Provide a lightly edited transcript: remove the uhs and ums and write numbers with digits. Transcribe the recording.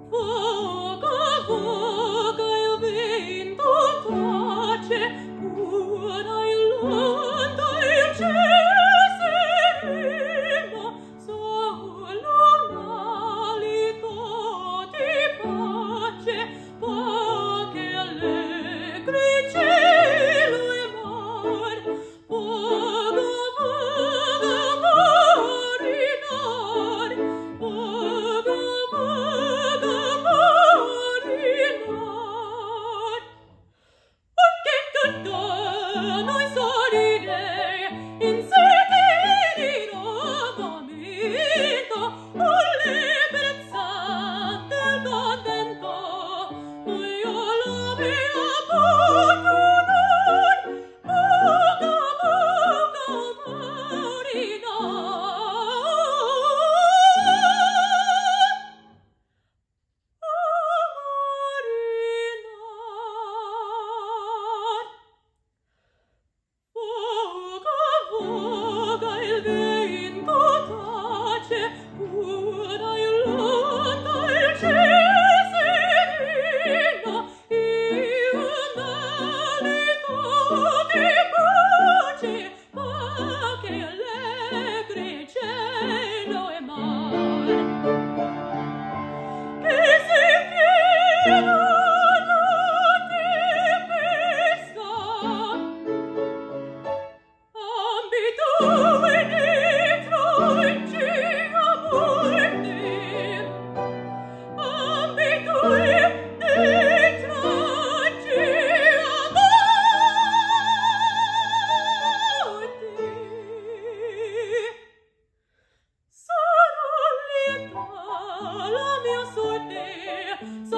Voga, voga il vento tace, pura l'onda il cielo sereno, solo un alito di pace, pace allegri cielo e mar. Voga, voga, marinar, voga, voga, marinar. Che cantano i solide in sete di rinnovamento, l'ebbrezza del contento, io la mia fortuna, voga, voga, marinar. Voga, voga il vento tace, pura l'onda il cielo sereno, un alito di pace, pace allegri cielo e mar. Che si piegano tempesta, ambito e dietro in gira morte, ambito e dietro in gira morte. Sarà lieta la mia sorte,